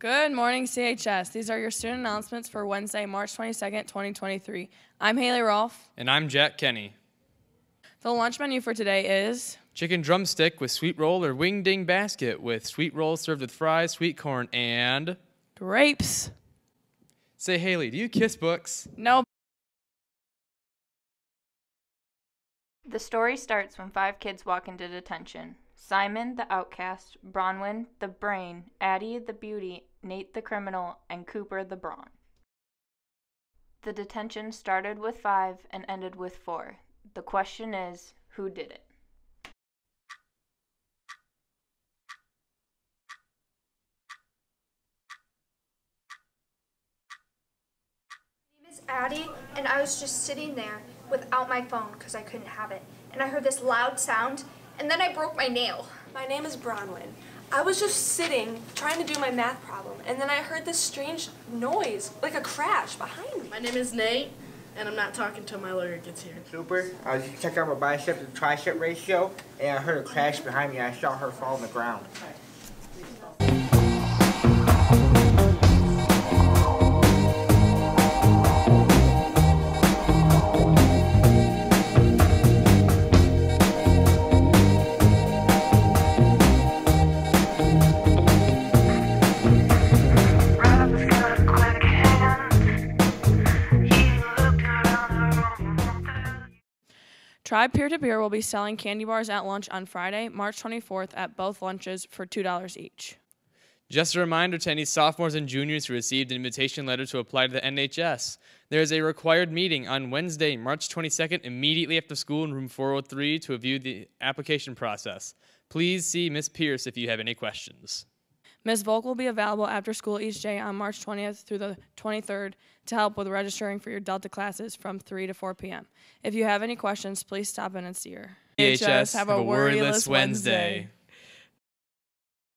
Good morning, CHS. These are your student announcements for Wednesday, March 22nd, 2023. I'm Haley Rolfe. And I'm Jack Kenny. The lunch menu for today is chicken drumstick with sweet roll or wing ding basket with sweet rolls served with fries, sweet corn, and grapes. Say, Haley, do you kiss books? No. The story starts when 5 kids walk into detention. Simon, the outcast, Bronwyn, the brain, Addie, the beauty, Nate, the criminal, and Cooper, the brawn. The detention started with 5 and ended with 4. The question is, who did it? My name is Addie, and I was just sitting there without my phone because I couldn't have it. And I heard this loud sound, and then I broke my nail. My name is Bronwyn. I was just sitting, trying to do my math problem, and then I heard this strange noise, like a crash behind me. My name is Nate, and I'm not talking until my lawyer gets here. Super. I was just checking out my bicep to tricep ratio, and I heard a crash behind me. I saw her fall on the ground. Tribe Peer-to-Peer will be selling candy bars at lunch on Friday, March 24th at both lunches for $2 each. Just a reminder to any sophomores and juniors who received an invitation letter to apply to the NHS. There is a required meeting on Wednesday, March 22nd, immediately after school in room 403 to review the application process. Please see Ms. Pierce if you have any questions. Ms. Volk will be available after school each day on March 20th through the 23rd to help with registering for your Delta classes from 3 to 4 p.m. If you have any questions, please stop in and see her. CHS, have a worryless Wednesday.